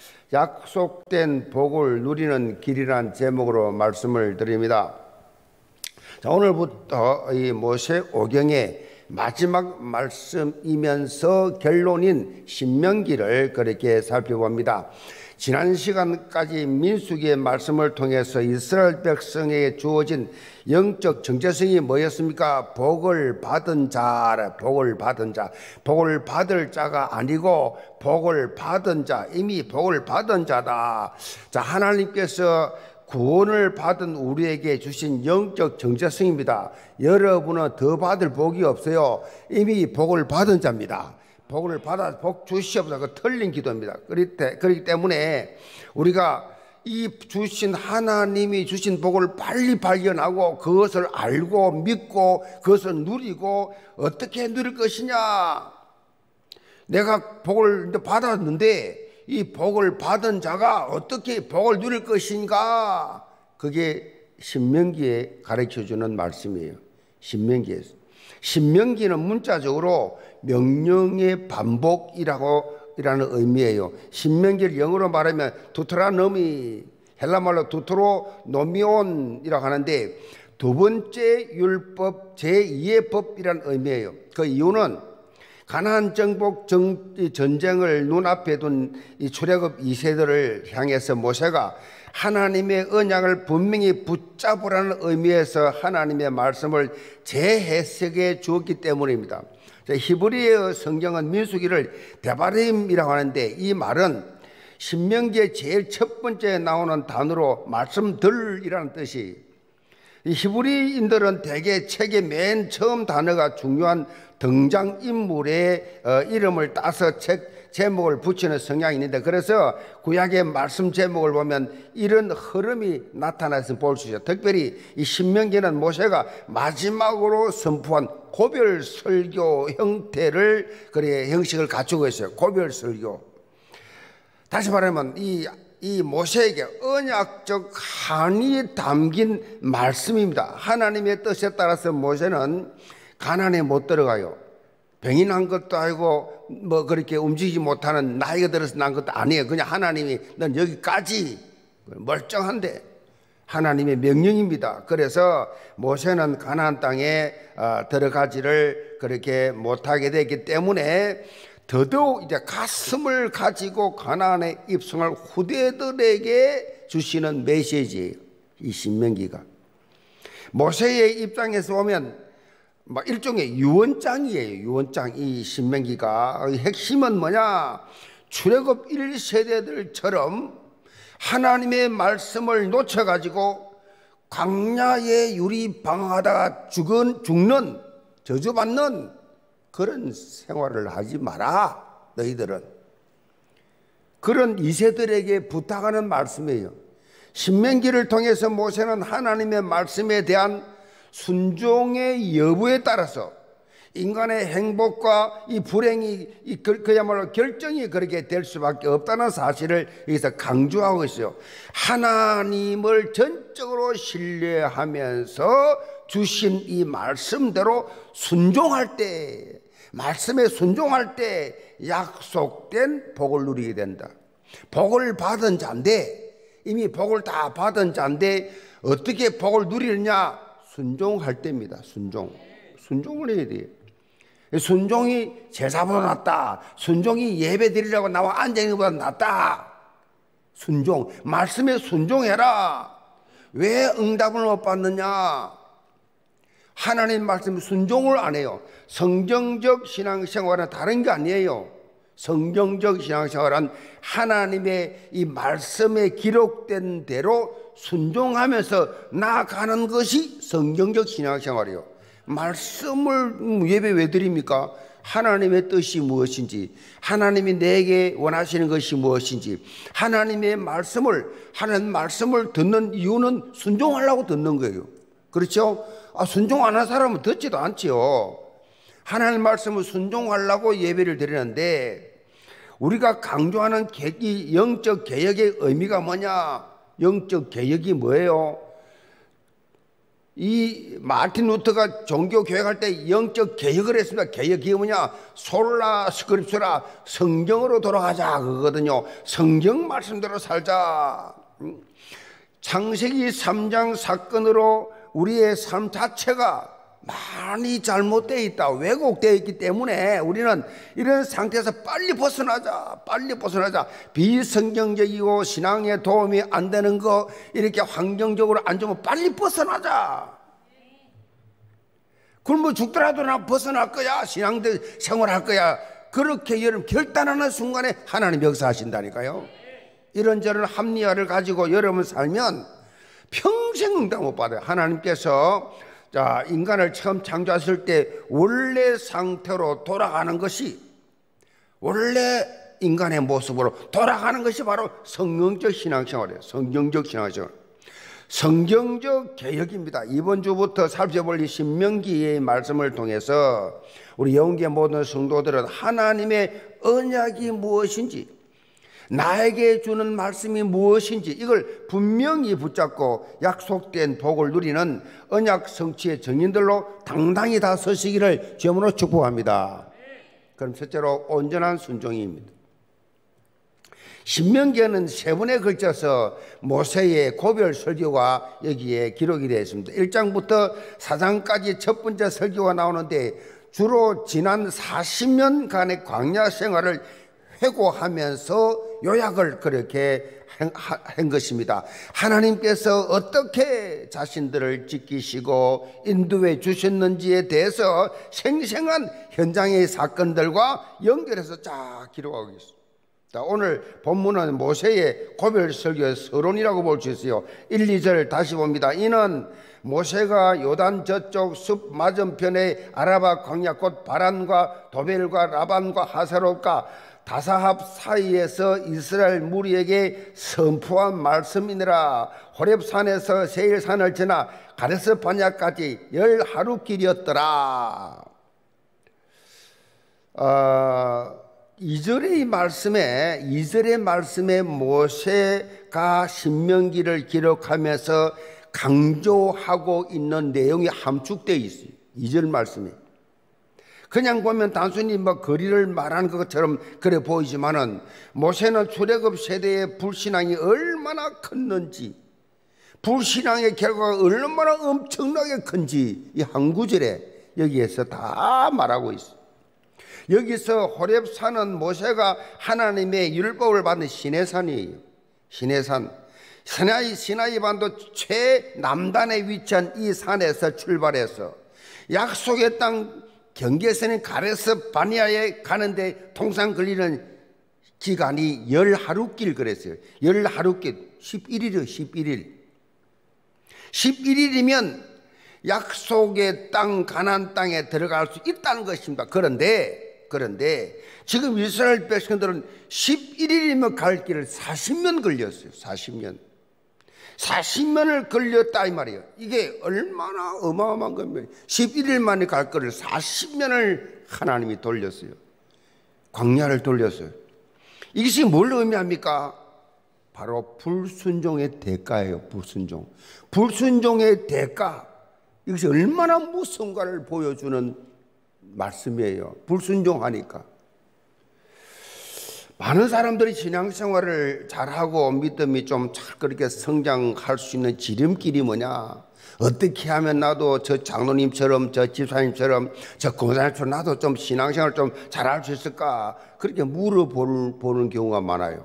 약속된 복을 누리는 길이란 제목으로 말씀을 드립니다. 자, 오늘부터 이 모세오경의 마지막 말씀이면서 결론인 신명기를 그렇게 살펴봅니다. 지난 시간까지 민수기의 말씀을 통해서 이스라엘 백성에게 주어진 영적 정체성이 뭐였습니까? 복을 받은 자, 복을 받은 자, 복을 받을 자가 아니고 복을 받은 자, 이미 복을 받은 자다. 자, 하나님께서 구원을 받은 우리에게 주신 영적 정체성입니다. 여러분은 더 받을 복이 없어요. 이미 복을 받은 자입니다. 복을 받아 복 주시옵소서. 그 틀린 기도입니다. 그렇기 때문에 우리가 이 주신 하나님이 주신 복을 빨리 발견하고 그것을 알고 믿고 그것을 누리고 어떻게 누릴 것이냐. 내가 복을 받았는데 이 복을 받은 자가 어떻게 복을 누릴 것인가. 그게 신명기에 가르쳐주는 말씀이에요. 신명기에서. 신명기는 문자적으로 명령의 반복이라는 의미예요. 신명기를 영어로 말하면 두트라노미, 헬라말로 두트로노미온이라고 하는데 두 번째 율법 제2의 법이라는 의미예요. 그 이유는 가나안 정복 전쟁을 눈앞에 둔 이 출애굽 2세들을 향해서 모세가 하나님의 언약을 분명히 붙잡으라는 의미에서 하나님의 말씀을 재해석해 주었기 때문입니다. 히브리어 성경은 민수기를 데바림이라고 하는데 이 말은 신명기의 제일 첫 번째 나오는 단어로 말씀들이라는 뜻이, 히브리인들은 대개 책의 맨 처음 단어가 중요한 등장인물의 이름을 따서 책 제목을 붙이는 성향이 있는데, 그래서 구약의 말씀 제목을 보면 이런 흐름이 나타나서 볼 수 있어요. 특별히 이 신명기는 모세가 마지막으로 선포한 고별 설교 형식을 갖추고 있어요. 고별 설교. 다시 말하면 이 모세에게 언약적 한이 담긴 말씀입니다. 하나님의 뜻에 따라서 모세는 가나안에 못 들어가요. 병이 난 것도 아니고 뭐 그렇게 움직이지 못하는 나이가 들어서 난 것도 아니에요. 그냥 하나님이 넌 여기까지, 멀쩡한데 하나님의 명령입니다. 그래서 모세는 가나안 땅에 들어가지를 그렇게 못하게 됐기 때문에 더더욱 이제 가슴을 가지고 가나안에 입성할 후대들에게 주시는 메시지예요. 이 신명기가. 모세의 입장에서 보면 막 일종의 유언장이에요. 유언장. 이 신명기가 핵심은 뭐냐? 출애굽 1세대들처럼 하나님의 말씀을 놓쳐가지고 광야에 유리방황하다가 죽는 저주받는 그런 생활을 하지 마라. 너희들은. 그런 2세들에게 부탁하는 말씀이에요. 신명기를 통해서 모세는 하나님의 말씀에 대한 순종의 여부에 따라서 인간의 행복과 이 불행이 그야말로 결정이 그렇게 될 수밖에 없다는 사실을 여기서 강조하고 있어요. 하나님을 전적으로 신뢰하면서 주신 이 말씀대로 순종할 때, 말씀에 순종할 때 약속된 복을 누리게 된다. 복을 받은 자인데, 이미 복을 다 받은 자인데 어떻게 복을 누리느냐? 순종할 때입니다. 순종을 해야 돼요. 순종이 제사보다 낫다. 순종이 예배 드리려고 나와 앉아있는 것보다 낫다. 순종, 말씀에 순종해라. 왜 응답을 못 받느냐? 하나님 말씀에 순종을 안 해요. 성경적 신앙생활은 다른 게 아니에요. 성경적 신앙생활은 하나님의 이 말씀에 기록된 대로 순종하면서 나아가는 것이 성경적 신앙생활이에요. 말씀을 예배 왜 드립니까? 하나님의 뜻이 무엇인지, 하나님이 내게 원하시는 것이 무엇인지, 하나님 말씀을 듣는 이유는 순종하려고 듣는 거예요. 그렇죠? 순종 안 하는 사람은 듣지도 않지요. 하나님 말씀을 순종하려고 예배를 드리는데, 우리가 강조하는 이 영적 개혁의 의미가 뭐냐? 영적 개혁이 뭐예요? 이 마틴 루터가 종교 개혁할 때 영적 개혁을 했습니다. 개혁이 뭐냐? 솔라 스크립처라, 성경으로 돌아가자 그거거든요. 성경 말씀대로 살자. 창세기 3장 사건으로 우리의 삶 자체가 많이 잘못되어 있다, 왜곡되어 있기 때문에 우리는 이런 상태에서 빨리 벗어나자, 빨리 벗어나자. 비성경적이고 신앙에 도움이 안 되는 거, 이렇게 환경적으로 안 좋으면 빨리 벗어나자. 굶어 죽더라도 나 벗어날 거야, 신앙들 생활할 거야. 그렇게 여러분 결단하는 순간에 하나님 역사하신다니까요. 이런저런 합리화를 가지고 여러분 살면 평생 응답 못 받아요. 하나님께서 자, 인간을 처음 창조하실 때 원래 상태로 돌아가는 것이, 원래 인간의 모습으로 돌아가는 것이 바로 성경적 신앙생활이에요. 성경적 신앙생활, 성경적 개혁입니다. 이번 주부터 살펴볼 이 신명기의 말씀을 통해서 우리 영계 모든 성도들은 하나님의 언약이 무엇인지, 나에게 주는 말씀이 무엇인지 이걸 분명히 붙잡고 약속된 복을 누리는 언약 성취의 증인들로 당당히 다 서시기를 주님으로 축복합니다. 그럼 첫째로 온전한 순종입니다. 신명기에는 세 번에 걸쳐서 모세의 고별 설교가 여기에 기록이 되어 있습니다. 1장부터 4장까지 첫 번째 설교가 나오는데 주로 지난 40년간의 광야 생활을 회고하면서 요약을 그렇게 한 것입니다. 하나님께서 어떻게 자신들을 지키시고 인도해 주셨는지에 대해서 생생한 현장의 사건들과 연결해서 쫙 기록하고 있습니다. 자, 오늘 본문은 모세의 고별 설교의 서론이라고 볼 수 있어요. 1, 2절 다시 봅니다. 이는 모세가 요단 저쪽 숲 맞은편의 아라바 광야 곧 바란과 도벨과 라반과 하세롯과 다사합 사이에서 이스라엘 무리에게 선포한 말씀이니라. 호렙산에서 세일산을 지나 가데스 바네아까지 10하루길이었더라. 2절의 말씀에 모세가 신명기를 기록하면서 강조하고 있는 내용이 함축되어 있어요. 2절 말씀에. 그냥 보면 단순히 뭐 거리를 말하는 것처럼 그래 보이지만은 모세는 출애굽 세대의 불신앙이 얼마나 컸는지, 불신앙의 결과가 얼마나 엄청나게 큰지 이 한 구절에 여기에서 다 말하고 있어요. 여기서 호렙산은 모세가 하나님의 율법을 받는 시내산이에요. 시내산. 시나이 반도 최남단에 위치한 이 산에서 출발해서 약속의 땅 경계선인 가데스 바네아에 가는데 통상 걸리는 기간이 10하루길 그랬어요. 10하루길, 11일이요, 11일. 11일이면 약속의 땅, 가나안 땅에 들어갈 수 있다는 것입니다. 그런데 지금 이스라엘 백성들은 11일이면 갈 길을 40년 걸렸어요. 40년을 걸렸다 이 말이에요. 이게 얼마나 어마어마한 겁니까? 11일 만에 갈 거를 40년을 하나님이 돌렸어요. 광야를 돌렸어요. 이것이 뭘 의미합니까? 바로 불순종의 대가예요. 불순종의 대가. 이것이 얼마나 무서운가를 보여주는 말씀이에요. 불순종하니까. 많은 사람들이 신앙생활을 잘하고 믿음이 좀 그렇게 성장할 수 있는 지름길이 뭐냐, 어떻게 하면 나도 저 장로님처럼, 저 집사님처럼, 저 권사님처럼 나도 좀 신앙생활 좀 잘할 수 있을까, 그렇게 물어보는 경우가 많아요.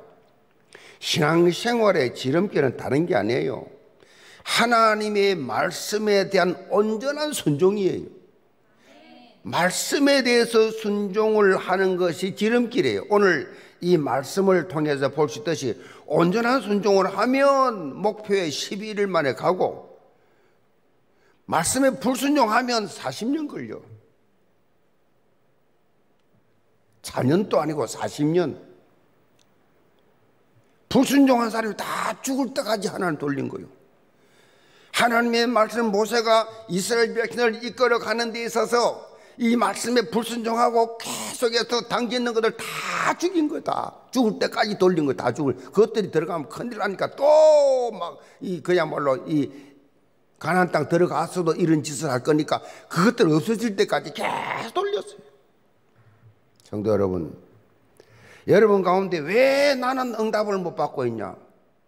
신앙생활의 지름길은 다른 게 아니에요. 하나님의 말씀에 대한 온전한 순종이에요. 말씀에 대해서 순종을 하는 것이 지름길이에요. 오늘 이 말씀을 통해서 볼 수 있듯이 온전한 순종을 하면 목표에 12일 만에 가고, 말씀에 불순종하면 40년 걸려. 4년도 아니고 40년. 불순종한 사람이 다 죽을 때까지 하나님 돌린 거예요. 하나님의 말씀, 모세가 이스라엘 백성을 이끌어 가는 데 있어서 이 말씀에 불순종하고 계속해서 당기는 것들 다 죽인 거야. 다 죽을 때까지 돌린 거야. 다 죽을. 그것들이 들어가면 큰일 나니까 또 막 그야말로 가나안 땅 들어가서도 이런 짓을 할 거니까 그것들 없어질 때까지 계속 돌렸어요. 성도 여러분, 여러분 가운데 왜 나는 응답을 못 받고 있냐?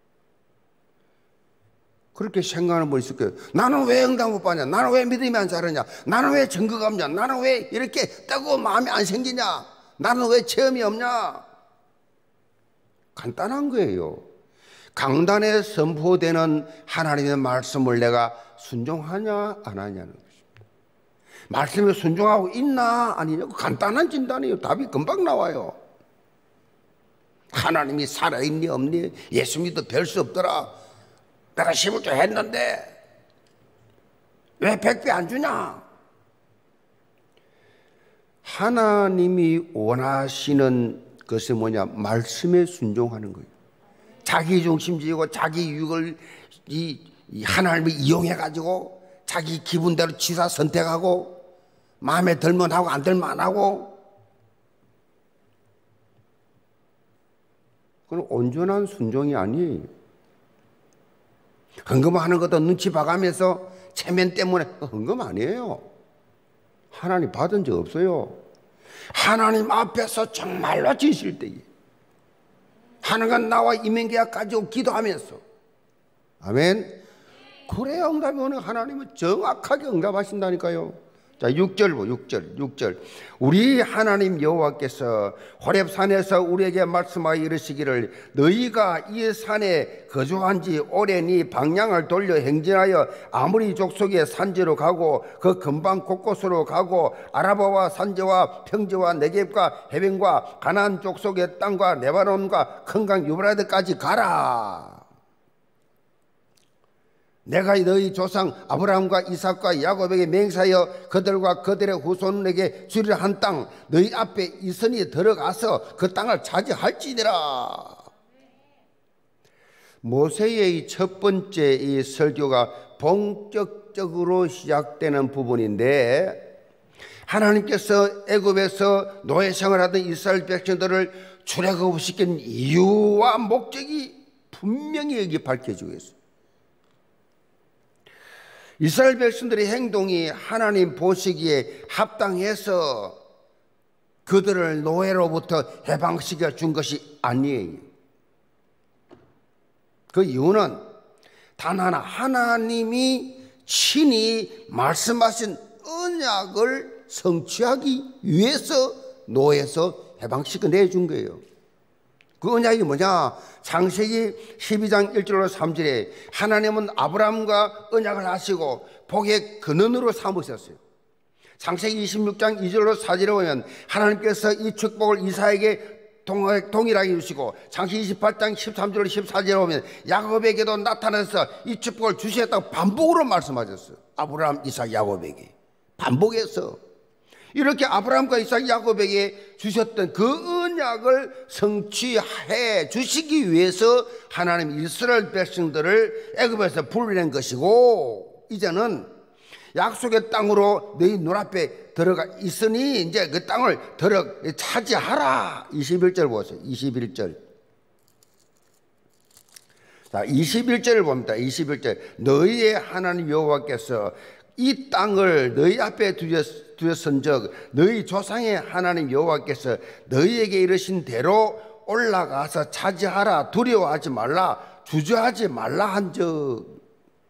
그렇게 생각하는 분 있을 거예요. 나는 왜 응답 못 받냐? 나는 왜 믿음이 안 자르냐? 나는 왜 증거가 없냐? 나는 왜 이렇게 뜨거운 마음이 안 생기냐? 나는 왜 체험이 없냐? 간단한 거예요. 강단에 선포되는 하나님의 말씀을 내가 순종하냐 안 하냐는 것입니다. 말씀에 순종하고 있나 아니냐, 간단한 진단이에요. 답이 금방 나와요. 하나님이 살아있니 없니? 예수 믿어 별 수 없더라. 내가 15조 했는데 왜 100배 안 주냐? 하나님이 원하시는 것이 뭐냐? 말씀에 순종하는 거예요. 자기 중심주의고 자기 유익을 하나님을 이용해가지고 자기 기분대로 취사 선택하고 마음에 들면 하고 안 들면 안 하고, 그건 온전한 순종이 아니에요. 헌금하는 것도 눈치 봐가면서 체면 때문에 헌금 아니에요. 하나님 받은 적 없어요. 하나님 앞에서 정말로 진실 때에 하나님과 나와 이민계약 가지고 기도하면서, 아멘. 그래야 응답이 오는, 하나님은 정확하게 응답하신다니까요. 자, 6절 보 6절. 우리 하나님 여호와께서 호렙산에서 우리에게 말씀하여 이르시기를 너희가 이 산에 거주한 지 오래니 방향을 돌려 행진하여 아모리 족속의 산지로 가고 그 근방 곳곳으로 가고 아라바와 산지와 평지와 네겝과 해변과 가나안 족속의 땅과 레바논과 큰 강 유브라데까지 가라. 내가 너희 조상 아브라함과 이삭과 야곱에게 맹세하여 그들과 그들의 후손에게 주리라 한 땅 너희 앞에 있으니 들어가서 그 땅을 차지할지니라. 모세의 첫 번째 이 설교가 본격적으로 시작되는 부분인데, 하나님께서 애굽에서 노예 생활하던 이스라엘 백성들을 출애굽시킨 이유와 목적이 분명히 여기 밝혀지고 있어요. 이스라엘 백성들의 행동이 하나님 보시기에 합당해서 그들을 노예로부터 해방시켜 준 것이 아니에요. 그 이유는 단 하나, 하나님이 친히 말씀하신 언약을 성취하기 위해서 노예에서 해방시켜 내준 거예요. 그 언약이 뭐냐? 창세기 12장 1절로 3절에 하나님은 아브라함과 언약을 하시고 복의 근원으로 삼으셨어요. 창세기 26장 2절로 4절에 보면 하나님께서 이 축복을 이삭에게 동일하게 주시고, 창세기 28장 13절로 14절에 보면 야곱에게도 나타나서 이 축복을 주시겠다고 반복으로 말씀하셨어요. 아브라함, 이삭, 야곱에게 반복해서 이렇게 아브라함과 이삭, 야곱에게 주셨던 그 언약을 성취해 주시기 위해서 하나님 이스라엘 백성들을 애굽에서 불러낸 것이고, 이제는 약속의 땅으로 너희 눈앞에 들어가 있으니 이제 그 땅을 차지하라. 21절 보세요. 21절. 자, 21절을 봅니다. 21절. 너희의 하나님 여호와께서 이 땅을 너희 앞에 두셨은즉 너희 조상의 하나님 여호와께서 너희에게 이르신 대로 올라가서 차지하라. 두려워하지 말라. 주저하지 말라 한즉.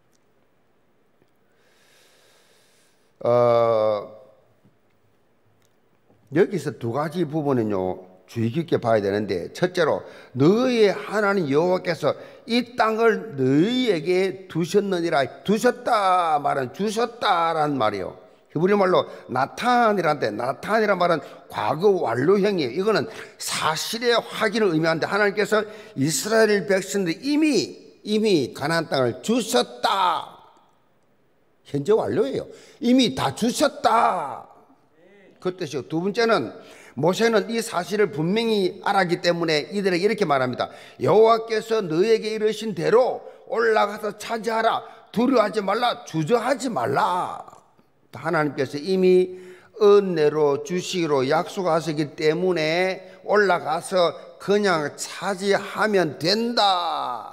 여기서 두 가지 부분은요 주의 깊게 봐야 되는데, 첫째로 너희의 하나님 여호와께서 이 땅을 너희에게 두셨느니라. 두셨다 말은 주셨다란 말이에요. 히브리 말로 나탄이란데, 나탄이란 말은 과거 완료형이에요. 이거는 사실의 확인을 의미하는데, 하나님께서 이스라엘 백성들 이미 가나안 땅을 주셨다. 현재 완료예요. 이미 다 주셨다. 그 뜻이요. 두 번째는 모세는 이 사실을 분명히 알았기 때문에 이들에게 이렇게 말합니다. 여호와께서 너에게 이르신 대로 올라가서 차지하라. 두려워하지 말라. 주저하지 말라. 하나님께서 이미 은혜로 주시기로 약속하시기 때문에 올라가서 그냥 차지하면 된다.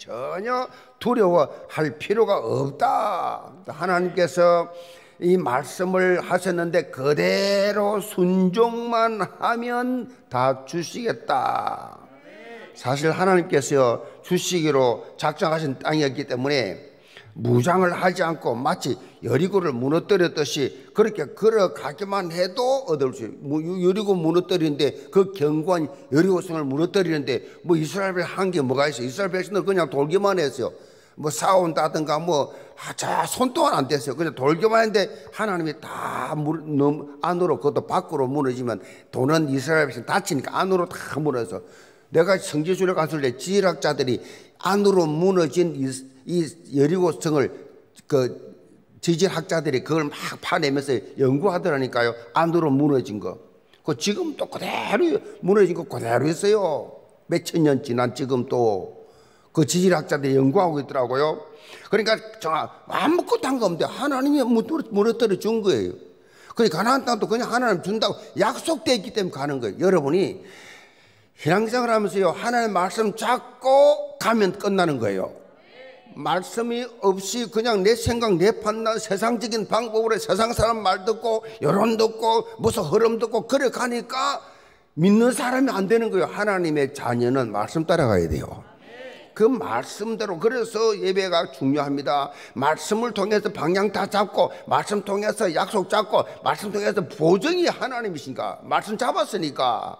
전혀 두려워할 필요가 없다. 하나님께서 이 말씀을 하셨는데 그대로 순종만 하면 다 주시겠다. 사실 하나님께서 주시기로 작정하신 땅이었기 때문에 무장을 하지 않고 마치 여리고를 무너뜨렸듯이 그렇게 걸어가기만 해도 얻을 수 있어요. 여리고 무너뜨리는데 그 견고한 여리고성을 무너뜨리는데 뭐 이스라엘 한 게 뭐가 있어요? 이스라엘 백성들 그냥 돌기만 했어요. 뭐 싸운다든가 손 또한 안 됐어요. 그냥 돌기만 했는데 하나님이 다 안으로, 그것도 밖으로 무너지면 돈은 이스라엘 백성 다치니까 안으로 다 무너져. 내가 성지순례 갔을 때 지질학자들이 안으로 무너진 이 여리고성을 그 지질학자들이 그걸 막 파내면서 연구하더라니까요. 안으로 무너진 거. 그 지금 또 그대로 무너진 거 그대로 있어요. 몇천 년 지난 지금 또 그 지질학자들이 연구하고 있더라고요. 그러니까 아무것도 한 거 없는데 하나님이 무너뜨려 준 거예요. 그러니까 가나안 땅도 그냥 하나님 준다고 약속되어 있기 때문에 가는 거예요. 여러분이 신앙생활 하면서요, 하나님의 말씀 잡고 가면 끝나는 거예요. 말씀이 없이 그냥 내 생각, 내 판단, 세상적인 방법으로 세상 사람 말 듣고 여론 듣고 무슨 흐름 듣고 그래 가니까 믿는 사람이 안 되는 거예요. 하나님의 자녀는 말씀 따라가야 돼요. 그 말씀대로. 그래서 예배가 중요합니다. 말씀을 통해서 방향 다 잡고, 말씀 통해서 약속 잡고, 말씀 통해서 보증이 하나님이신가. 말씀 잡았으니까.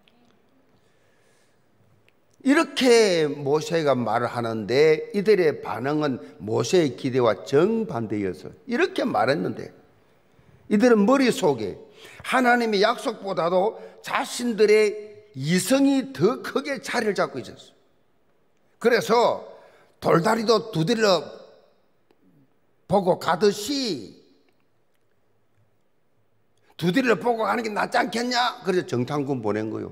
이렇게 모세가 말을 하는데 이들의 반응은 모세의 기대와 정반대였어요. 이렇게 말했는데 이들은 머릿속에 하나님의 약속보다도 자신들의 이성이 더 크게 자리를 잡고 있었어요. 그래서 돌다리도 두드려 보고 가듯이 두드려 보고 가는 게 낫지 않겠냐? 그래서 정탐꾼 보낸 거예요.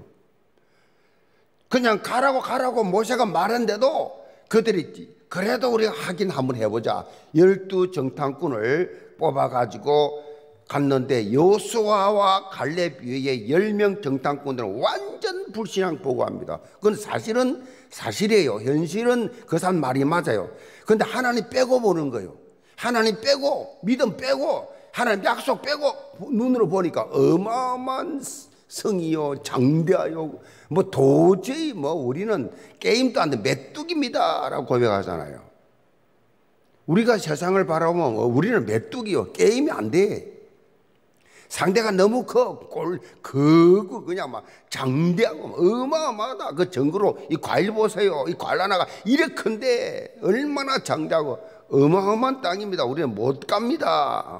그냥 가라고 모세가 말했는데도 그들이 그래도 우리가 확인 한번 해보자. 12 정탐꾼을 뽑아가지고 갔는데 여호수아와 갈렙 외에 10명 정탐꾼들은 완전 불신앙 보고합니다. 그건 사실이에요. 현실은 그 사람 말이 맞아요. 그런데 하나님 빼고 보는 거예요. 하나님 빼고, 믿음 빼고, 하나님 약속 빼고 눈으로 보니까 어마어마한 성이요, 장대하요, 도저히 우리는 게임도 안 돼, 메뚜기입니다 라고 고백하잖아요. 우리가 세상을 바라보면 우리는 메뚜기요, 게임이 안 돼. 상대가 너무 그냥 막 장대하고 어마어마하다. 그 정글로 이 과일 보세요. 이 과일 하나가 이래 큰데 얼마나 장대하고 어마어마한 땅입니다. 우리는 못 갑니다.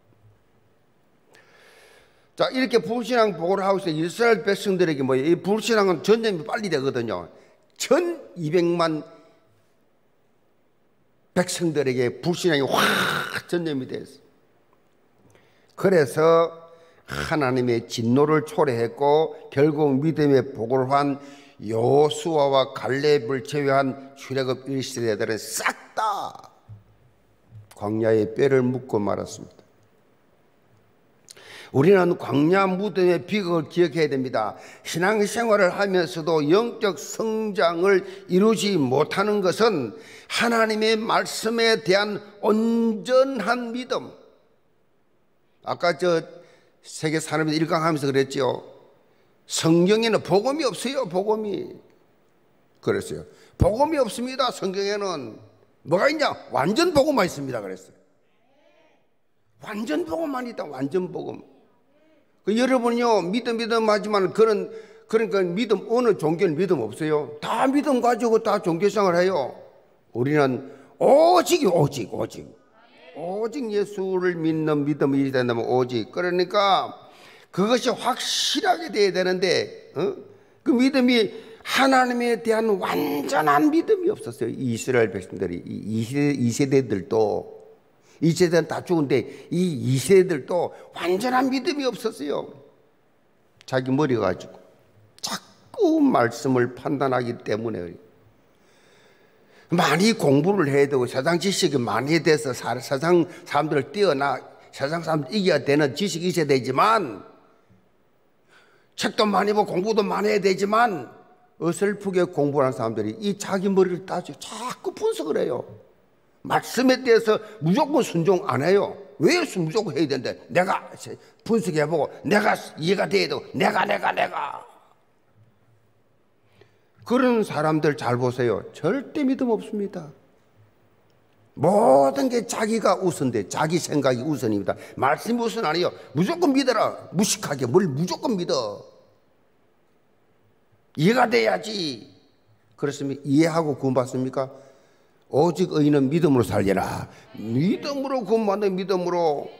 자, 이렇게 불신앙 보고를 하고 있어요. 이스라엘 백성들에게 이 불신앙은 전염이 빨리 되거든요. 1200만 백성들에게 불신앙이 확 전염이 됐어요. 그래서 하나님의 진노를 초래했고 결국 믿음의 복을 한 여호수아와 갈렙을 제외한 출애굽 1세대들은 싹 다 광야에 뼈를 묻고 말았습니다. 우리는 광야 무덤의 비극을 기억해야 됩니다. 신앙생활을 하면서도 영적 성장을 이루지 못하는 것은 하나님의 말씀에 대한 온전한 믿음. 아까 세계 산업에 1강 하면서 그랬죠. 성경에는 복음이 없어요. 복음이. 그랬어요. 복음이 없습니다. 성경에는. 뭐가 있냐? 완전 복음만 있습니다. 그랬어요. 완전 복음만 있다. 완전 복음. 여러분요, 믿음 하지만 그러니까 믿음, 어느 종교는 믿음 없어요. 다 믿음 가지고 다 종교생활 해요. 우리는 오직 예수를 믿는 믿음이 된다면 오직. 그러니까 그것이 확실하게 돼야 되는데 그 믿음이 하나님에 대한 완전한 믿음이 없었어요. 이스라엘 백성들이. 이 세대들도. 이 세대는 다 죽은데 이 세대들도 완전한 믿음이 없었어요. 자기 머리 가지고 자꾸 말씀을 판단하기 때문에 많이 공부를 해야 되고 세상 지식이 많이 돼서 세상 사람들을 뛰어나 세상 사람들 이겨야 되는 지식이 있어야 되지만 책도 많이 보고 공부도 많이 해야 되지만 어설프게 공부하는 사람들이 이 자기 머리를 따지고 자꾸 분석을 해요. 말씀에 대해서 무조건 순종 안 해요. 왜 무조건 해야 되는데, 내가 분석해보고 내가 이해가 돼야 되고 내가 그런 사람들 잘 보세요. 절대 믿음 없습니다. 모든 게 자기가 우선돼. 자기 생각이 우선입니다. 말씀이 우선 아니에요. 무조건 믿어라. 무식하게 뭘 무조건 믿어. 이해가 돼야지. 그렇습니다. 이해하고 구원받습니까? 오직 의인은 믿음으로 살리라. 믿음으로 구원받는 믿음으로.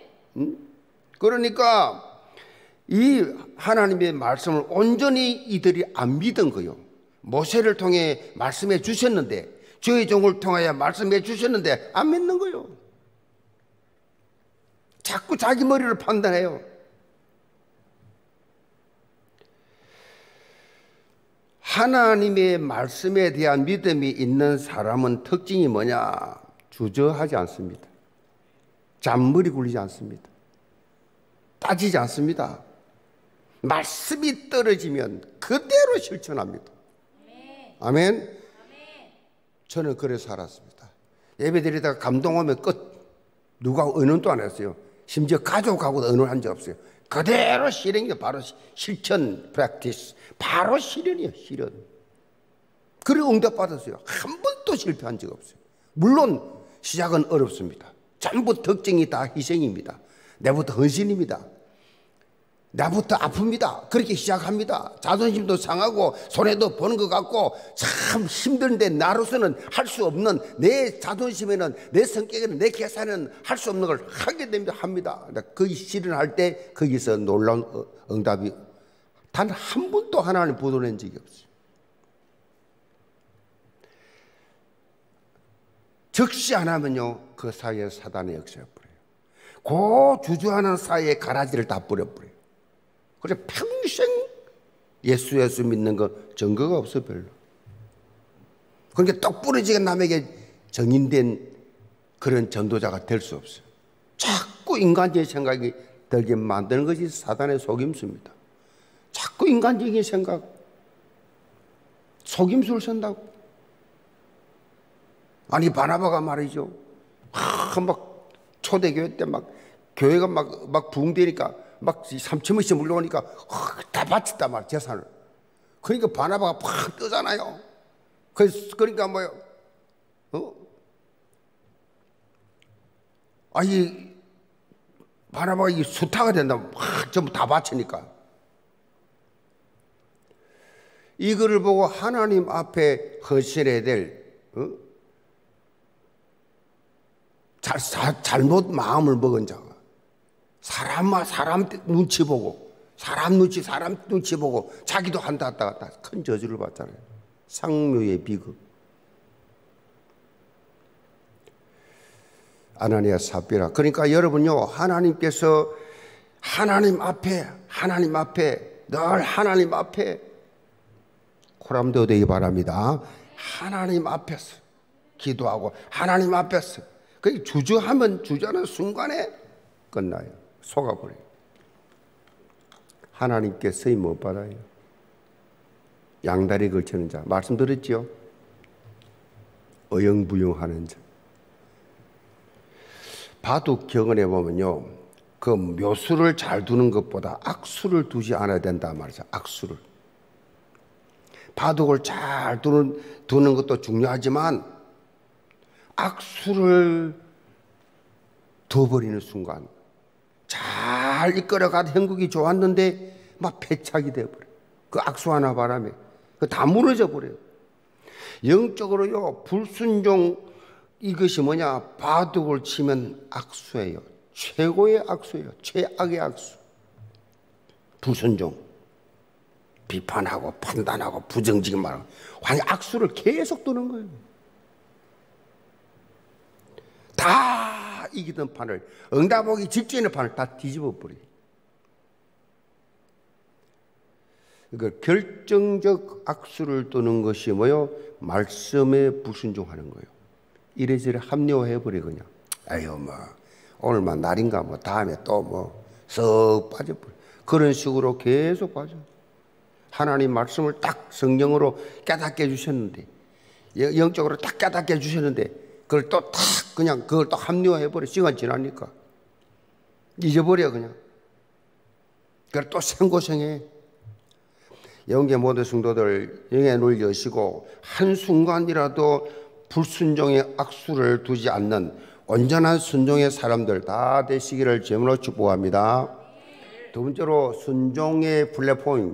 그러니까 이 하나님의 말씀을 온전히 이들이 안 믿은 거예요. 모세를 통해 말씀해 주셨는데, 저의 종을 통하여 말씀해 주셨는데 안 믿는 거예요. 자꾸 자기 머리를 판단해요. 하나님의 말씀에 대한 믿음이 있는 사람은 특징이 뭐냐? 주저하지 않습니다. 잔머리 굴리지 않습니다. 따지지 않습니다. 말씀이 떨어지면 그대로 실천합니다. 아멘. 저는 그래서 살았습니다. 예배 드리다가 감동 오면 끝. 누가 의논도 안 했어요. 심지어 가족하고도 의논한 적 없어요. 그대로 실행이에요. 바로 실천, 프랙티스. 바로 실현이에요. 실현. 그리고 응답받았어요. 한 번도 실패한 적 없어요. 물론 시작은 어렵습니다. 전부 특징이 다 희생입니다. 내부터 헌신입니다. 나부터 아픕니다. 그렇게 시작합니다. 자존심도 상하고 손해도 보는 것 같고 참 힘든데 나로서는 할 수 없는, 내 자존심에는, 내 성격에는, 내 계산에는 할 수 없는 걸 하게 됩니다. 합니다. 그 실현할 때 거기서 놀라운 응답이 단 한 번도 하나님 보도낸 적이 없어요. 적시 안 하면요, 그 사이에 사단의 역사를 뿌려요. 그 주저하는 사이에 가라지를 다 뿌려버려요. 그래서 평생 예수 믿는 거 증거가 없어 별로. 그러니까 똑 부러지게 남에게 정인된 그런 전도자가 될 수 없어요. 자꾸 인간적인 생각이 들게 만드는 것이 사단의 속임수입니다. 자꾸 인간적인 생각, 속임수를 쓴다고. 아니 바나바가 말이죠. 막 초대교회 때 막 교회가 막 붕대니까 막 3천명씩 물려오니까 다 바쳤단 말이야, 재산을. 그러니까 바나바가 팍 뜨잖아요. 그러니까 뭐요? 아니 바나바가 이 수타가 된다. 전부 다 바치니까. 이거를 보고 하나님 앞에 헌신해야 될 잘못 마음을 먹은 자가, 사람 눈치 보고, 사람 눈치 보고 자기도 한다 했다가 큰 저주를 받잖아요. 상묘의 비극. 아나니아 삽비라. 그러니까 여러분요, 하나님께서 하나님 앞에 늘 하나님 앞에 코람도 되기 바랍니다. 하나님 앞에서 기도하고 하나님 앞에서 그 주저하는 순간에 끝나요. 속아버려요. 하나님께 쓰임 못 받아요. 양다리 걸치는 자, 말씀드렸지요? 어영부영하는 자. 바둑 경연에 보면요, 그 묘수를 잘 두는 것보다 악수를 두지 않아야 된다 말이죠. 악수를. 바둑을 잘 두는 것도 중요하지만 악수를 둬버리는 순간, 잘 이끌어가도 형국이 좋았는데 막 패착이 돼버려요. 그 악수 하나 바람에 다 무너져 버려요. 영적으로요, 불순종, 이것이 뭐냐? 바둑을 치면 악수예요. 최고의 악수예요. 최악의 악수. 불순종, 비판하고 판단하고 부정적인 말하고 악수를 계속 두는 거예요. 다 이기던 판을, 응답하기 직전의 판을 다 뒤집어 버려요. 그러니까 결정적 악수를 두는 것이 뭐요? 말씀에 불순종하는 거예요. 이래저래 합리화해버려 그냥. 아유 뭐 오늘만 날인가 뭐 다음에 또 뭐 썩 빠져버려. 그런 식으로 계속 빠져. 하나님 말씀을 딱 성령으로 깨닫게 해주셨는데, 영적으로 딱 깨닫게 해주셨는데, 그걸 또 탁 그냥 그걸 또 합리화해버려. 시간 지나니까 잊어버려. 그냥 그걸 또 생고생해. 영계 모든 성도들 영의 눈을 여시고 한순간이라도 불순종의 악수를 두지 않는 온전한 순종의 사람들 다 되시기를 제물로 축복합니다. 두 번째로 순종의 플랫폼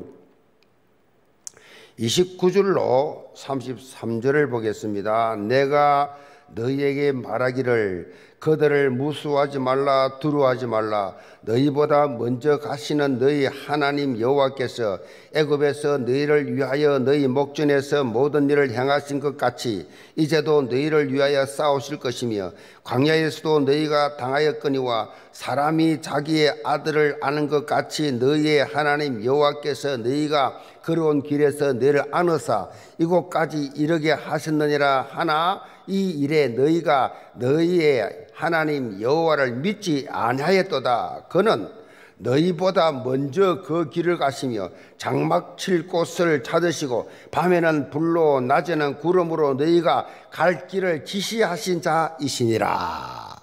29절로 33절을 보겠습니다. 내가 너희에게 말하기를 그들을 무수하지 말라 두려워하지 말라. 너희보다 먼저 가시는 너희 하나님 여호와께서 애굽에서 너희를 위하여 너희 목전에서 모든 일을 행하신 것 같이 이제도 너희를 위하여 싸우실 것이며 광야에서도 너희가 당하였거니와 사람이 자기의 아들을 아는 것 같이 너희의 하나님 여호와께서 너희가 걸어온 길에서 너희를 안으사 이곳까지 이르게 하셨느니라 하나 이 일에 너희가 너희의 하나님 여호와를 믿지 아니하였도다. 그는 너희보다 먼저 그 길을 가시며 장막 칠 곳을 찾으시고 밤에는 불로 낮에는 구름으로 너희가 갈 길을 지시하신 자이시니라.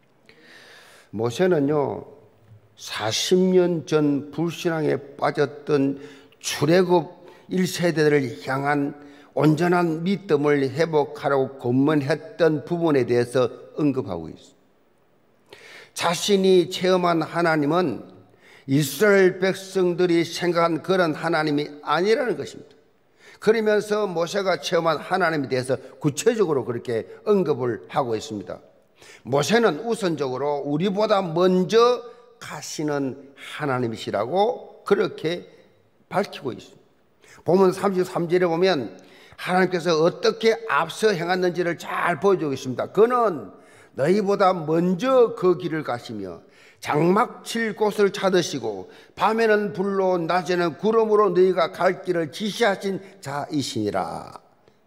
모세는요 40년 전 불신앙에 빠졌던 출애굽 1세대들을 향한 온전한 믿음을 회복하라고 권면했던 부분에 대해서 언급하고 있습니다. 자신이 체험한 하나님은 이스라엘 백성들이 생각한 그런 하나님이 아니라는 것입니다. 그러면서 모세가 체험한 하나님에 대해서 구체적으로 그렇게 언급을 하고 있습니다. 모세는 우선적으로 우리보다 먼저 가시는 하나님이시라고 그렇게 밝히고 있습니다. 본문 33절에 보면 하나님께서 어떻게 앞서 행했는지를 잘 보여주고 있습니다. 그는 너희보다 먼저 그 길을 가시며 장막 칠 곳을 찾으시고 밤에는 불로 낮에는 구름으로 너희가 갈 길을 지시하신 자이시니라.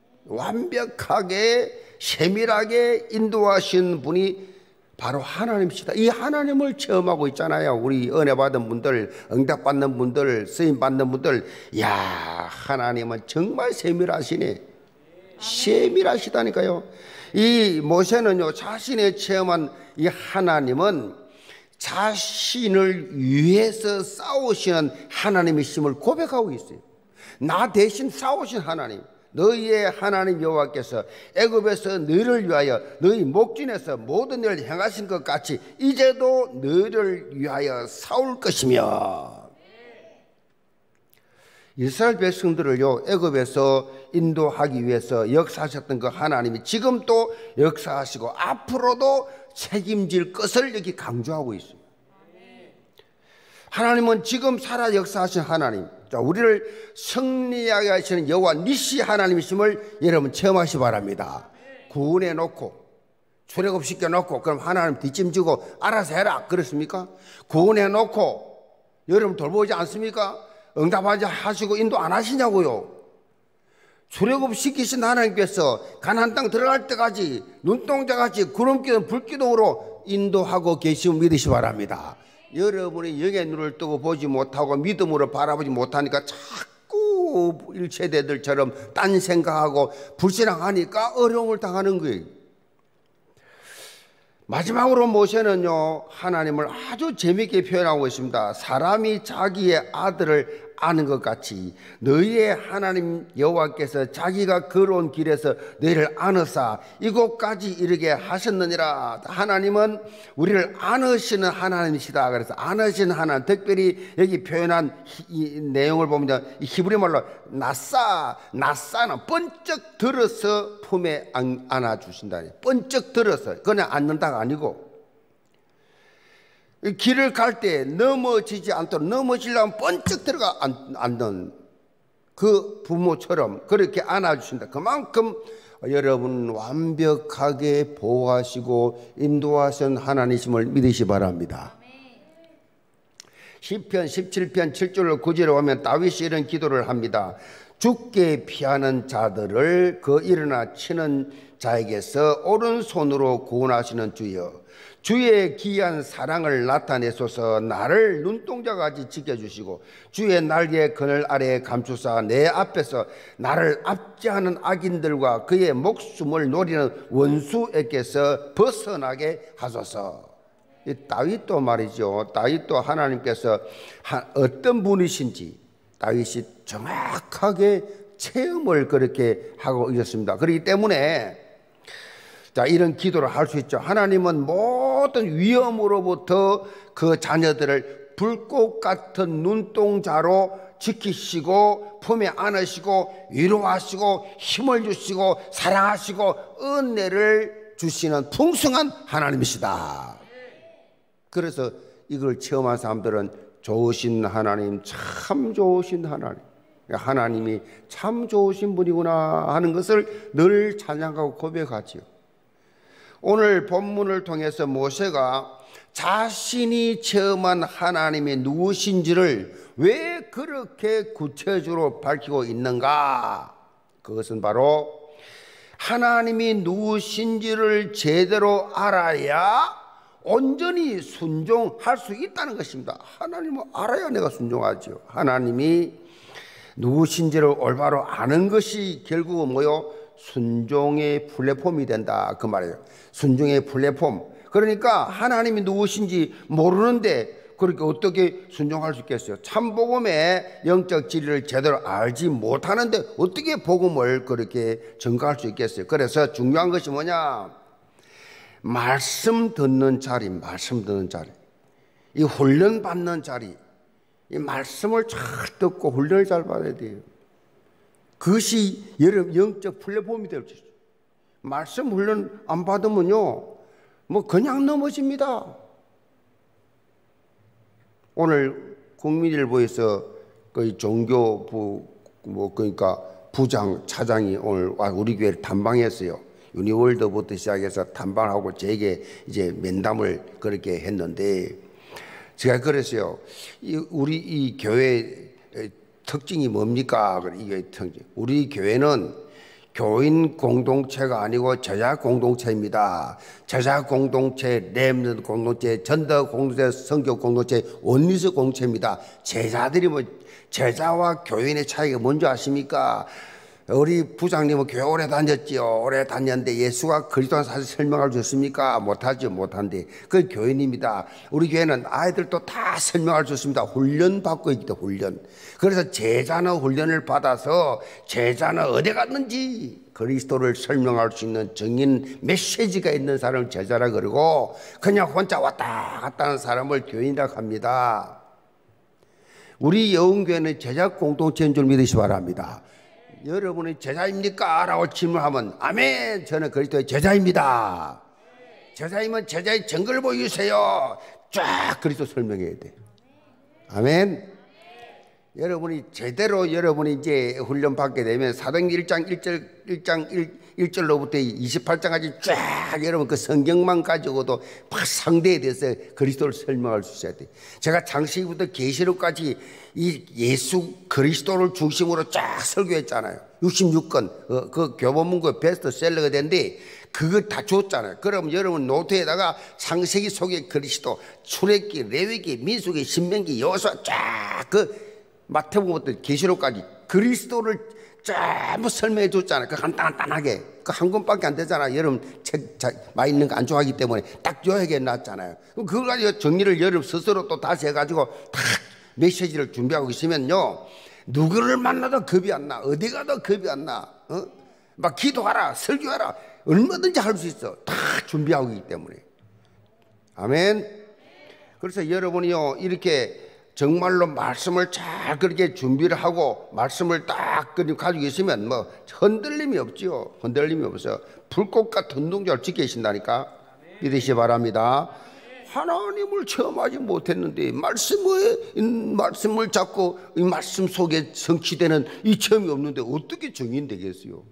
완벽하게 세밀하게 인도하신 분이 바로 하나님이시다. 이 하나님을 체험하고 있잖아요. 우리 은혜 받은 분들, 응답 받는 분들, 쓰임 받는 분들, 야 하나님은 정말 세밀하시네. 세밀하시다니까요. 이 모세는요 자신의 체험한 이 하나님은 자신을 위해서 싸우시는 하나님이심을 고백하고 있어요. 나 대신 싸우신 하나님, 너희의 하나님 여호와께서 애굽에서 너희를 위하여 너희 목전에서 모든 일을 행하신 것 같이 이제도 너희를 위하여 싸울 것이며. 이스라엘 백성들을요 애굽에서 인도하기 위해서 역사하셨던 그 하나님이 지금 또 역사하시고 앞으로도 책임질 것을 여기 강조하고 있습니다. 하나님은 지금 살아 역사하신 하나님, 자, 우리를 승리하게 하시는 여호와 니시 하나님이심을 여러분 체험하시기 바랍니다. 구원해 놓고 출애굽 시켜 놓고 그럼 하나님 뒷짐지고 알아서 해라 그렇습니까? 구원해 놓고 여러분 돌보지 않습니까? 응답하지 하시고 인도 안 하시냐고요. 출애굽 시키신 하나님께서 가나안 땅 들어갈 때까지 눈동자같이 구름기둥 불기둥으로 인도하고 계심을 믿으시기 바랍니다. 여러분이 영의 눈을 뜨고 보지 못하고 믿음으로 바라보지 못하니까 자꾸 일체대들처럼 딴 생각하고 불신앙하니까 어려움을 당하는 거예요. 마지막으로 모세는요 하나님을 아주 재미있게 표현하고 있습니다. 사람이 자기의 아들을 아는 것 같이 너희의 하나님 여호와께서 자기가 걸어온 길에서 너희를 안으사 이곳까지 이르게 하셨느니라. 하나님은 우리를 안으시는 하나님이시다. 그래서 안으시는 하나님, 특별히 여기 표현한 이 내용을 보면 이 히브리 말로 나사는 번쩍 들어서 품에 안아주신다. 번쩍 들어서 그냥 앉는다가 아니고 길을 갈 때 넘어지지 않도록 넘어지려면 번쩍 들어가 앉는 그 부모처럼 그렇게 안아주신다. 그만큼 여러분 완벽하게 보호하시고 인도하신 하나님이심을 믿으시 바랍니다. 시편 17편 7절로 9절에 보면 다윗이 이런 기도를 합니다. 죽게 피하는 자들을 그 일어나 치는 자에게서 오른손으로 구원하시는 주여, 주의 기이한 사랑을 나타내소서. 나를 눈동자같이 지켜주시고 주의 날개 그늘 아래에 감추사 내 앞에서 나를 압제하는 악인들과 그의 목숨을 노리는 원수에게서 벗어나게 하소서. 이 다윗도 말이죠. 다윗도 하나님께서 어떤 분이신지 다윗이 정확하게 체험을 그렇게 하고 있었습니다. 그렇기 때문에 자, 이런 기도를 할 수 있죠. 하나님은 모든 위험으로부터 그 자녀들을 불꽃 같은 눈동자로 지키시고 품에 안으시고 위로하시고 힘을 주시고 사랑하시고 은혜를 주시는 풍성한 하나님이시다. 그래서 이걸 체험한 사람들은 좋으신 하나님, 참 좋으신 하나님, 하나님이 참 좋으신 분이구나 하는 것을 늘 찬양하고 고백하지요. 오늘 본문을 통해서 모세가 자신이 체험한 하나님이 누구신지를 왜 그렇게 구체적으로 밝히고 있는가? 그것은 바로 하나님이 누구신지를 제대로 알아야 온전히 순종할 수 있다는 것입니다. 하나님을 알아야 내가 순종하죠. 하나님이 누구신지를 올바로 아는 것이 결국은 뭐요? 순종의 플랫폼이 된다, 그 말이에요. 순종의 플랫폼. 그러니까 하나님이 누구신지 모르는데 그렇게 어떻게 순종할 수 있겠어요? 참복음의 영적 진리를 제대로 알지 못하는데 어떻게 복음을 그렇게 전가할 수 있겠어요? 그래서 중요한 것이 뭐냐? 말씀 듣는 자리, 말씀 듣는 자리, 이 훈련 받는 자리, 이 말씀을 잘 듣고 훈련을 잘 받아야 돼요. 그것이 여러분 영적 플랫폼이 될 수 있어요. 말씀 훈련 안 받으면요, 뭐 그냥 넘어집니다. 오늘 국민일보에서 그 종교부 그러니까 부장 차장이 오늘 와 우리 교회를 탐방했어요. 유니월드부터 시작해서 탐방하고 제게 이제 면담을 그렇게 했는데 제가 그랬어요. 우리 이 교회 특징이 뭡니까? 이게 특징. 우리 교회는 교인 공동체가 아니고 제자 공동체입니다. 제자 공동체, 렘넌트 공동체, 전도 공동체, 성교 공동체, 원리스 공동체입니다. 제자들이 뭐 제자와 교인의 차이가 뭔지 아십니까? 우리 부장님은 교회 오래 다녔지요. 오래 다녔는데 예수가 그리스도는 사실 설명할 수 있습니까? 못하죠. 못한데 그 교인입니다. 우리 교회는 아이들도 다 설명할 수 있습니다. 훈련 받고 있다. 훈련. 그래서 제자는 훈련을 받아서 제자는 어디 갔는지 그리스도를 설명할 수 있는 정인 메시지가 있는 사람을 제자라 그러고 그냥 혼자 왔다 갔다 하는 사람을 교인이라고 합니다. 우리 여운교회는 제자 공동체인 줄 믿으시 바랍니다. 여러분이 제자입니까? 라고 질문하면 아멘, 저는 그리스도의 제자입니다. 제자이면 제자의 증거를 보여주세요. 쫙 그리스도 설명해야 돼요. 아멘. 여러분이 제대로 여러분이 이제 훈련 받게 되면 사도행전 1장 1절로부터 28장까지 쫙 여러분 그 성경만 가지고도 막 상대에 대해서 그리스도를 설명할 수 있어야 돼요. 제가 창세기부터 계시록까지 이 예수 그리스도를 중심으로 쫙 설교했잖아요. 66권 그 교보문고 베스트셀러가 된데 그거 다 줬잖아요. 그럼 여러분 노트에다가 창세기 속의 그리스도, 출애굽기, 레위기, 민수기, 신명기, 여호수아 쫙 그 마태복음부터 계시록까지 그리스도를 전부 설명해 줬잖아요. 그 간단하게 그 한 권밖에 안 되잖아요. 여러분 책 많이 있는 거 안 좋아하기 때문에 딱 요약해 놨잖아요. 그걸 가지고 정리를 여러분 스스로 또 다시 해가지고 딱 메시지를 준비하고 있으면요, 누구를 만나도 겁이 안 나. 어디 가도 겁이 안 나. 막 기도하라, 설교하라, 얼마든지 할 수 있어. 다 준비하고 있기 때문에. 아멘. 그래서 여러분이요 이렇게 정말로 말씀을 잘 그렇게 준비를 하고 말씀을 딱 가지고 있으면 뭐 흔들림이 없지요. 흔들림이 없어요. 불꽃 같은 눈동자를 지키신다니까 믿으시기 바랍니다. 하나님을 체험하지 못했는데 말씀을 잡고 이 말씀 속에 성취되는 이 체험이 없는데 어떻게 정인되겠어요?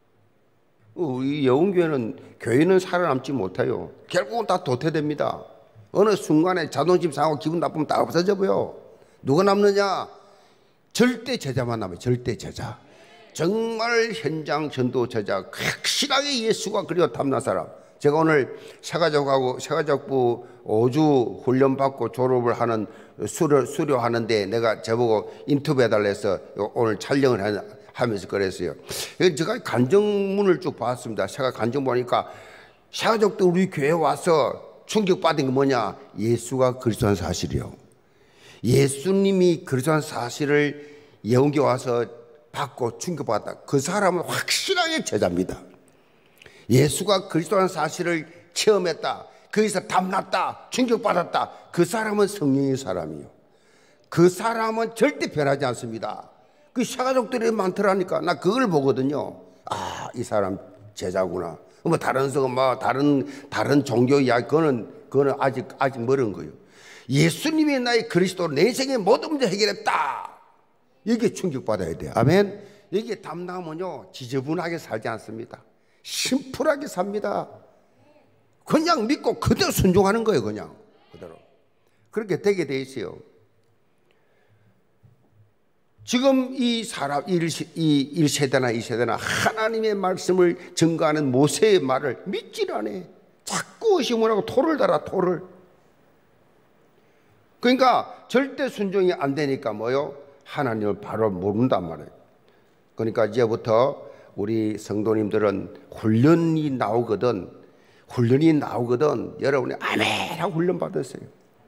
이 여운교회는 교회는 살아남지 못해요. 결국은 다 도태됩니다. 어느 순간에 자존심 상하고 기분 나쁘면 다 없어져 보여. 누가 남느냐? 절대 제자만 남아요. 절대 제자. 정말 현장 전도 제자, 확실하게 예수가 그리고 탐난 사람. 제가 오늘 새가족부 5주 훈련받고 졸업을 하는 수료하는데 내가 저보고 인터뷰해달라 해서 오늘 촬영을 하면서 그랬어요. 제가 간증문을 쭉 봤습니다. 제가 간증 보니까 새가족도 우리 교회 와서 충격받은 게 뭐냐? 예수가 그리스도라는 사실이요. 예수님이 그리스도라는 사실을 예언교 와서 받고 충격받았다. 그 사람은 확실하게 제자입니다. 예수가 그리스도라는 사실을 체험했다. 거기서 담났다. 충격받았다. 그 사람은 성령의 사람이요. 그 사람은 절대 변하지 않습니다. 그 새가족들이 많더라니까. 나 그걸 보거든요. 아, 이 사람 제자구나. 뭐 다른 다른 종교 이야기 그거는 아직 멀은 거예요. 예수님이 나의 그리스도로 내 인생의 모든 문제 해결했다. 이게 충격받아야 돼요. 아멘. 이게 담나면요 지저분하게 살지 않습니다. 심플하게 삽니다. 그냥 믿고 그대로 순종하는 거예요. 그냥 그대로 그렇게 되게 돼 있어요. 지금 이 1세대나 2세대나 하나님의 말씀을 증거하는 모세의 말을 믿질 않아. 자꾸 의심을 하고 토를 달아. 토를. 그러니까 절대 순종이 안 되니까 뭐요? 하나님을 바로 모른단 말이에요. 그러니까 이제부터 우리 성도님들은 훈련이 나오거든 여러분이 아멘 하고 훈련 받으세요.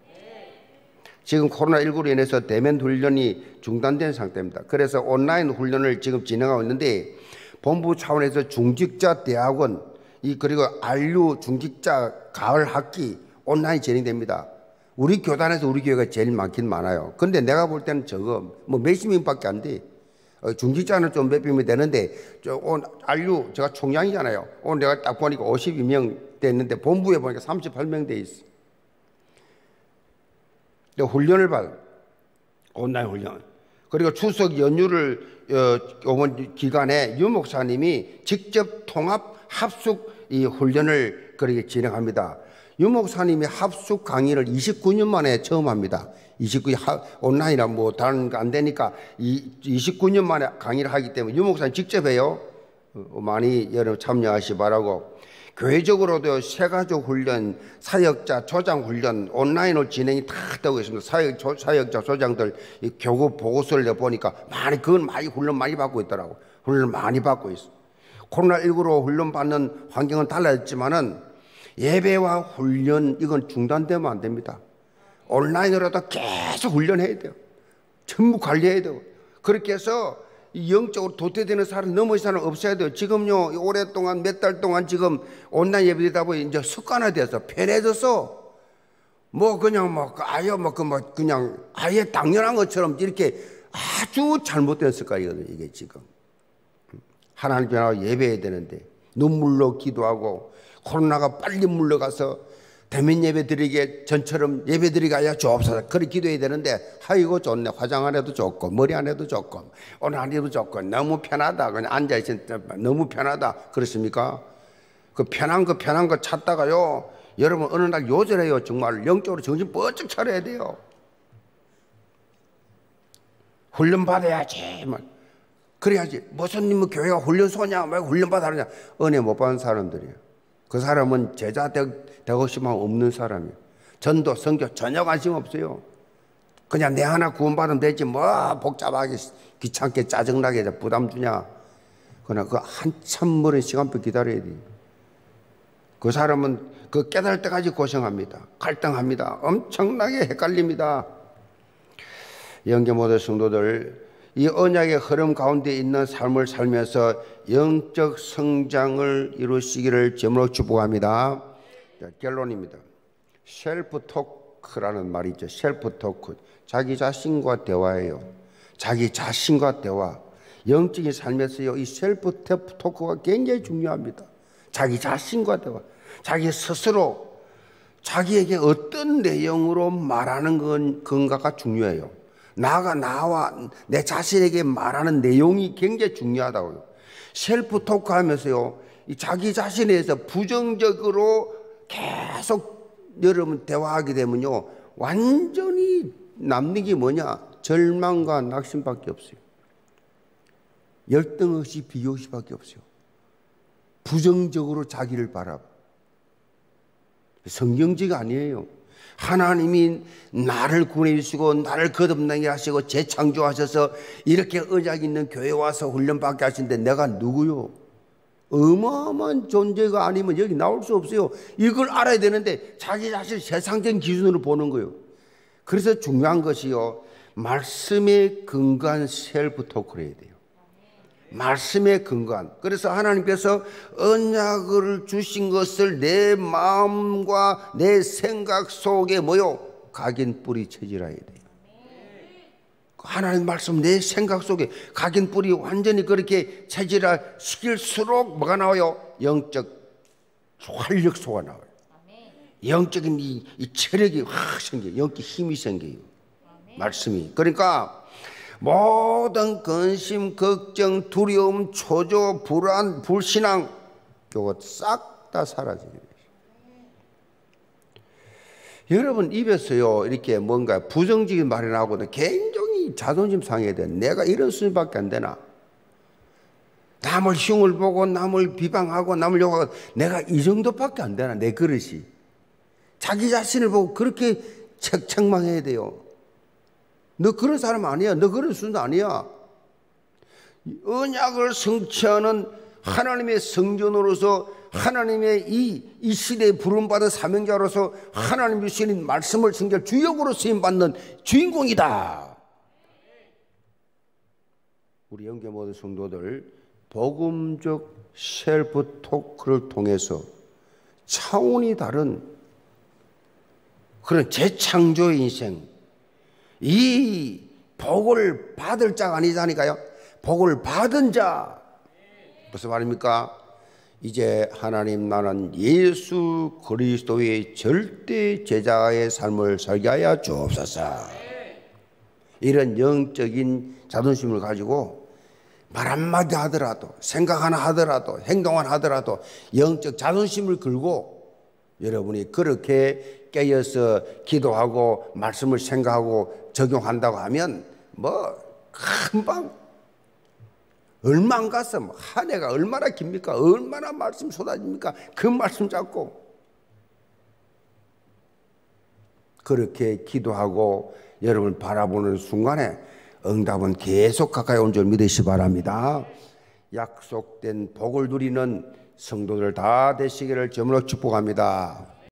지금 코로나19로 인해서 대면 훈련이 중단된 상태입니다. 그래서 온라인 훈련을 지금 진행하고 있는데 본부 차원에서 중직자 대학원 그리고 RU 중직자 가을 학기 온라인 진행됩니다. 우리 교단에서 우리 교회가 제일 많긴 많아요. 근데 내가 볼 때는 저거 뭐 몇십 명밖에 안 돼. 중직자는 좀 몇 명이 되는데 RU 제가 총장이잖아요. 오늘 내가 딱 보니까 52명 됐는데 본부에 보니까 38명 돼 있어. 훈련을 받아. 온라인 훈련. 그리고 추석 연휴를 이번 기간에 유 목사님이 직접 통합 합숙 이 훈련을 그렇게 진행합니다. 유 목사님이 합숙 강의를 29년 만에 처음 합니다. 29년 온라인이나 뭐 다른 거 안 되니까 29년 만에 강의를 하기 때문에 유 목사님 직접 해요. 많이 여러분 참여하시 바라고. 교회적으로도 새가족 훈련, 사역자 조장 훈련 온라인으로 진행이 다 되고 있습니다. 사역자 조장들 교구 보고서를 보니까 그건 많이 훈련 많이 받고 있더라고. 훈련을 많이 받고 있어. 코로나19로 훈련 받는 환경은 달라졌지만은 예배와 훈련 이건 중단되면 안 됩니다. 온라인으로도 계속 훈련해야 돼요. 전부 관리해야 돼요. 그렇게 해서 영적으로 도태되는 사람 넘어진 사람 없어야 돼요. 지금요 오랫동안 몇 달 동안 지금 온라인 예배되다 보니 이제 습관화돼서 편해져서 그냥 아예 당연한 것처럼 이렇게 아주 잘못된 습관이거든요. 이게 지금 하나님 변화가 예배해야 되는데 눈물로 기도하고 코로나가 빨리 물러가서 대면 예배 드리게 전처럼 예배 드리게 하여 주옵소서. 그렇게 기도해야 되는데 아이고 좋네. 화장 안 해도 좋고 머리 안 해도 좋고 오늘 안 해도 좋고 너무 편하다. 그냥 앉아있으니까 너무 편하다. 그렇습니까? 그 편한 거 찾다가요 여러분 어느 날 요절해요. 정말 영적으로 정신 번쩍 차려야 돼요. 훈련 받아야지. 그래야지. 무슨 님 교회가 훈련소냐? 왜 훈련 받아야 하냐? 은혜 못 받은 사람들이에요. 그 사람은 제자 되고 싶으면 없는 사람이에요. 전도, 선교 전혀 관심 없어요. 그냥 내 하나 구원받으면 되지 뭐 복잡하게 귀찮게 짜증나게 부담 주냐. 그러나 그 한참 멀은 시간표 기다려야 돼요. 그 사람은 그 깨달을 때까지 고생합니다. 갈등합니다. 엄청나게 헷갈립니다. 영계 모든 성도들 이 언약의 흐름 가운데 있는 삶을 살면서 영적 성장을 이루시기를 제물로 축복합니다. 결론입니다. 셀프 토크라는 말이 있죠. 셀프 토크. 자기 자신과 대화예요. 자기 자신과 대화. 영적인 삶에서요. 이 셀프 토크가 굉장히 중요합니다. 자기 자신과 대화. 자기 스스로 자기에게 어떤 내용으로 말하는 건가가 중요해요. 나와 내 자신에게 말하는 내용이 굉장히 중요하다고요. 셀프 토크 하면서요, 이 자기 자신에 대해서 부정적으로 계속 여러분 대화하게 되면요, 완전히 남는 게 뭐냐? 절망과 낙심밖에 없어요. 열등 없이 비교 수밖에 없어요. 부정적으로 자기를 바라봐. 성경적 아니에요. 하나님이 나를 구원해 주시고 나를 거듭나게 하시고 재창조하셔서 이렇게 언약 있는 교회 와서 훈련받게 하시는데 내가 누구요? 어마어마한 존재가 아니면 여기 나올 수 없어요. 이걸 알아야 되는데 자기 자신을 세상적인 기준으로 보는 거예요. 그래서 중요한 것이요, 말씀에 근거한 셀프 토크를 해야 돼요. 말씀에 근거한. 그래서 하나님께서 언약을 주신 것을 내 마음과 내 생각 속에 각인 뿌리 체질해야 돼요. 하나님 말씀 내 생각 속에 각인 뿌리 완전히 그렇게 체질화 시킬수록 뭐가 나와요? 영적 활력소가 나와요. 영적인 이 체력이 확 생겨요. 영적 힘이 생겨요. 말씀이. 그러니까 모든 근심, 걱정, 두려움, 초조, 불안, 불신앙 이거 싹 다 사라져요. 여러분 입에서요 이렇게 뭔가 부정적인 말이 나오거든. 굉장히 자존심 상해야 돼. 내가 이런 수준밖에 안 되나? 남을 흉을 보고 남을 비방하고 남을 욕하고 내가 이 정도밖에 안 되나? 내 그릇이. 자기 자신을 보고 그렇게 책망해야 돼요. 너 그런 사람 아니야. 너 그런 수준 아니야. 언약을 성취하는 하나님의 성전으로서 하나님의 이 시대에 부름받은 사명자로서 하나님 주시는 말씀을 성취할 주역으로 쓰임받는 주인공이다. 우리 영계 모든 성도들 복음적 셀프 토크를 통해서 차원이 다른 그런 재창조의 인생, 이 복을 받을 자가 아니자니까요. 복을 받은 자. 무슨 말입니까? 이제 하나님 나는 예수 그리스도의 절대 제자의 삶을 살게 하여 주옵소서. 이런 영적인 자존심을 가지고 말 한마디 하더라도, 생각 하나 하더라도, 행동 하나 하더라도 영적 자존심을 걸고 여러분이 그렇게 깨어서 기도하고 말씀을 생각하고 적용한다고 하면 금방 얼마 안 갔어. 한 해가 얼마나 깁니까? 얼마나 말씀 쏟아집니까? 그 말씀 잡고 그렇게 기도하고 여러분 바라보는 순간에 응답은 계속 가까이 온 줄 믿으시 바랍니다. 약속된 복을 누리는 성도들 다 되시기를 주님으로 축복합니다.